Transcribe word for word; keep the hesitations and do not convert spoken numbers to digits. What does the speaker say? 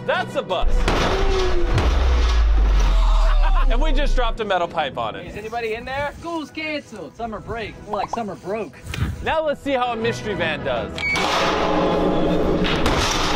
That's a bus. And we just dropped a metal pipe on it. Is anybody in there? School's canceled. Summer break. More like summer broke. Now let's see how a mystery van does.